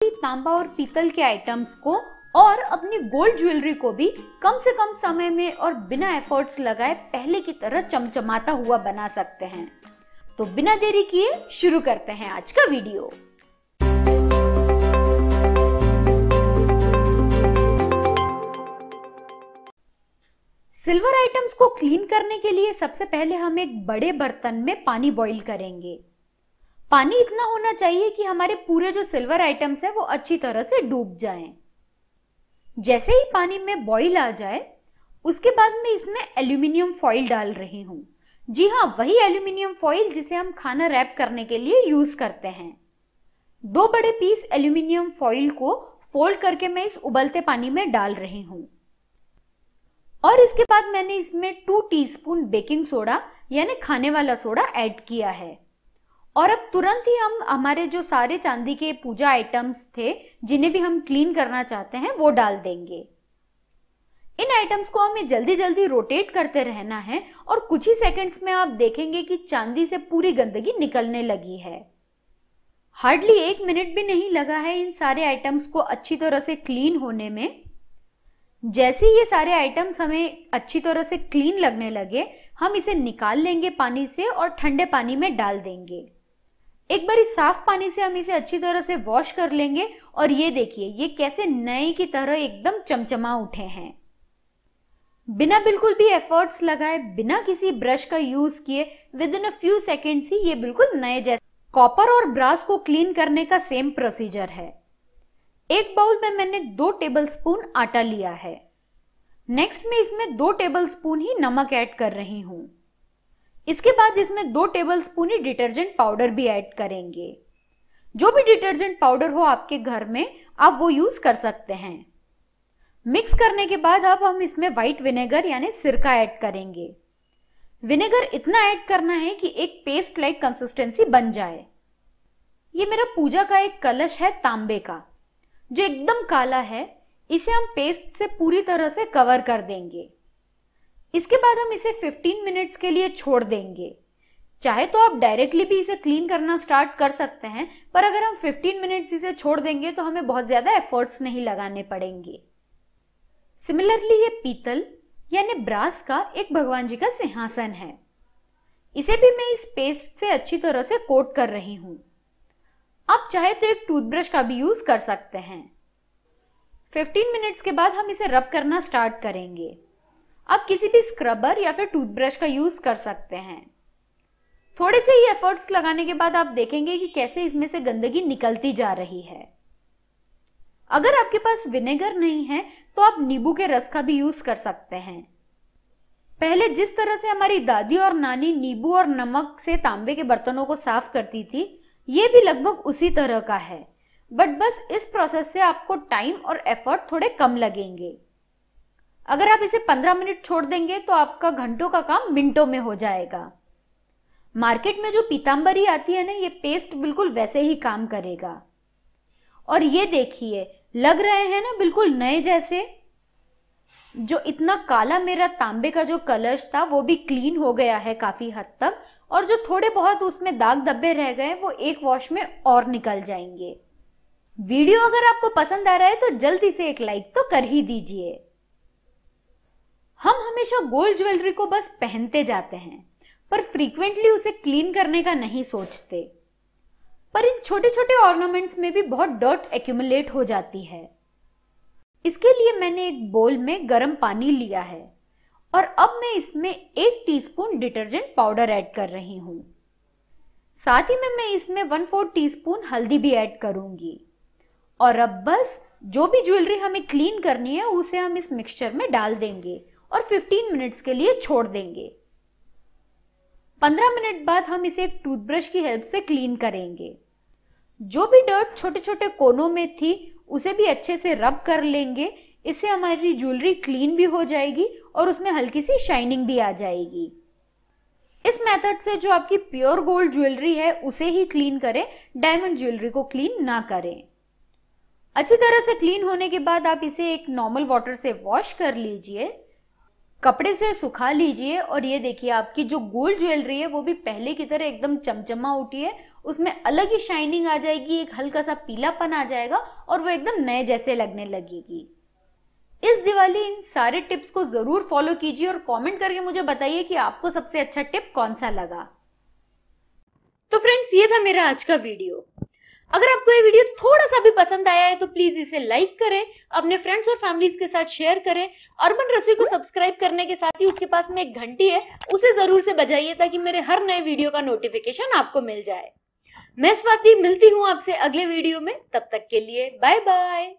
चांदी, तांबा और पीतल के आइटम्स को और अपनी गोल्ड ज्वेलरी को भी कम से कम समय में और बिना एफर्ट्स लगाए पहले की तरह चमचमाता हुआ बना सकते हैं। तो बिना देरी किए शुरू करते हैं आज का वीडियो। सिल्वर आइटम्स को क्लीन करने के लिए सबसे पहले हम एक बड़े बर्तन में पानी बॉईल करेंगे। पानी इतना होना चाहिए कि हमारे पूरे जो सिल्वर आइटम्स है वो अच्छी तरह से डूब जाएं। जैसे ही पानी में बॉईल आ जाए उसके बाद मैं इसमें एल्यूमिनियम फॉइल डाल रही हूँ। जी हाँ, वही एल्यूमिनियम फॉइल जिसे हम खाना रैप करने के लिए यूज करते हैं। 2 बड़े पीस एल्यूमिनियम फॉइल को फोल्ड करके मैं इस उबलते पानी में डाल रही हूँ और इसके बाद मैंने इसमें 2 टीस्पून बेकिंग सोडा यानी खाने वाला सोडा ऐड किया है। और अब तुरंत ही हम हमारे जो सारे चांदी के पूजा आइटम्स थे जिन्हें भी हम क्लीन करना चाहते हैं वो डाल देंगे। इन आइटम्स को हमें जल्दी जल्दी रोटेट करते रहना है और कुछ ही सेकंड्स में आप देखेंगे कि चांदी से पूरी गंदगी निकलने लगी है। हार्डली 1 मिनट भी नहीं लगा है इन सारे आइटम्स को अच्छी तरह से क्लीन होने में। जैसे ही ये सारे आइटम्स हमें अच्छी तरह से क्लीन लगने लगे हम इसे निकाल लेंगे पानी से और ठंडे पानी में डाल देंगे। एक बार इस साफ पानी से हम इसे अच्छी तरह से वॉश कर लेंगे और ये देखिए ये कैसे नए की तरह एकदम चमचमा उठे हैं। बिना बिल्कुल भी एफर्ट्स लगाए, बिना किसी ब्रश का यूज किए within a few seconds ही ये बिल्कुल नए जैसे। कॉपर और ब्रास को क्लीन करने का सेम प्रोसीजर है। एक बाउल में मैंने 2 टेबलस्पून आटा लिया है। नेक्स्ट में इसमें 2 टेबलस्पून ही नमक ऐड कर रही हूं। इसके बाद इसमें 2 टेबलस्पून ही डिटर्जेंट पाउडर भी ऐड करेंगे। जो भी डिटर्जेंट पाउडर हो आपके घर में आप वो यूज कर सकते हैं। मिक्स करने के बाद अब हम इसमें व्हाइट विनेगर यानी सिरका ऐड करेंगे। विनेगर इतना ऐड करना है कि एक पेस्ट लाइक कंसिस्टेंसी बन जाए। ये मेरा पूजा का एक कलश है तांबे का जो एकदम काला है। इसे हम पेस्ट से पूरी तरह से कवर कर देंगे। इसके बाद हम इसे 15 मिनट्स के लिए छोड़ देंगे। चाहे तो आप डायरेक्टली भी इसे क्लीन करना स्टार्ट कर सकते हैं, पर अगर हम 15 मिनट्स इसे छोड़ देंगे तो हमें बहुत ज्यादा एफर्ट्स नहीं लगाने पड़ेंगे। सिमिलरली ये पीतल यानी ब्रास का एक भगवान जी का सिंहासन है। इसे भी मैं इस पेस्ट से अच्छी तरह से कोट कर रही हूं। आप चाहे तो एक टूथब्रश का भी यूज कर सकते हैं। 15 मिनट्स के बाद हम इसे रब करना स्टार्ट करेंगे। आप किसी भी स्क्रबर या फिर टूथब्रश का यूज कर सकते हैं। थोड़े से ही एफर्ट्स लगाने के बाद आप देखेंगे कि कैसे इसमें से गंदगी निकलती जा रही है। अगर आपके पास विनेगर नहीं है तो आप नींबू के रस का भी यूज कर सकते हैं। पहले जिस तरह से हमारी दादी और नानी नींबू और नमक से तांबे के बर्तनों को साफ करती थी, ये भी लगभग उसी तरह का है, बट बस इस प्रोसेस से आपको टाइम और एफर्ट थोड़े कम लगेंगे। अगर आप इसे 15 मिनट छोड़ देंगे तो आपका घंटों का काम मिनटों में हो जाएगा। मार्केट में जो पीतांबरी आती है ना, ये पेस्ट बिल्कुल वैसे ही काम करेगा। और ये देखिए लग रहे हैं ना बिल्कुल नए जैसे। जो इतना काला मेरा तांबे का जो कलश था वो भी क्लीन हो गया है काफी हद तक, और जो थोड़े बहुत उसमें दाग धब्बे रह गए वो एक वॉश में और निकल जाएंगे। वीडियो अगर आपको पसंद आ रहा है तो जल्दी से एक लाइक तो कर ही दीजिए। हम हमेशा गोल्ड ज्वेलरी को बस पहनते जाते हैं पर फ्रीक्वेंटली उसे क्लीन करने का नहीं सोचते। पर इन छोटे छोटे ऑर्नामेंट्स में भी बहुत डर्ट एक्यूमुलेट हो जाती है। इसके लिए मैंने एक बोल में गर्म पानी लिया है और अब मैं इसमें 1 टीस्पून डिटर्जेंट पाउडर ऐड कर रही हूं। साथ ही में मैं इसमें 1/4 टीस्पून हल्दी भी ऐड करूंगी। और अब बस जो भी ज्वेलरी हमें क्लीन करनी है उसे हम इस मिक्सचर में डाल देंगे और 15 मिनट्स के लिए छोड़ देंगे। 15 मिनट बाद हम इसे एक टूथब्रश की हेल्प से क्लीन करेंगे। जो भी डर्ट छोटे छोटे कोनों में थी उसे भी अच्छे से रब कर लेंगे। इससे हमारी ज्वेलरी क्लीन भी हो जाएगी और उसमें हल्की सी शाइनिंग भी आ जाएगी। इस मेथड से जो आपकी प्योर गोल्ड ज्वेलरी है उसे ही क्लीन करें, डायमंड ज्वेलरी को क्लीन ना करें। अच्छी तरह से क्लीन होने के बाद आप इसे एक नॉर्मल वाटर से वॉश कर लीजिए, कपड़े से सुखा लीजिए और ये देखिए आपकी जो गोल्ड ज्वेलरी है वो भी पहले की तरह एकदम चमचमा उठी है। उसमें अलग ही शाइनिंग आ जाएगी, एक हल्का सा पीलापन आ जाएगा और वो एकदम नए जैसे लगने लगेगी। इस दिवाली इन सारे टिप्स को जरूर फॉलो कीजिए और कमेंट करके मुझे बताइए कि आपको सबसे अच्छा टिप कौन सा लगा। तो फ्रेंड्स, ये था मेरा आज का वीडियो। अगर आपको ये वीडियो थोड़ा सा भी पसंद आया है तो प्लीज इसे लाइक करें, अपने फ्रेंड्स और फैमिलीज के साथ शेयर करें। अर्बन रसोई को सब्सक्राइब करने के साथ ही उसके पास में एक घंटी है, उसे जरूर से बजाइए ताकि मेरे हर नए वीडियो का नोटिफिकेशन आपको मिल जाए। मैं स्वाति मिलती हूँ आपसे अगले वीडियो में, तब तक के लिए बाय बाय।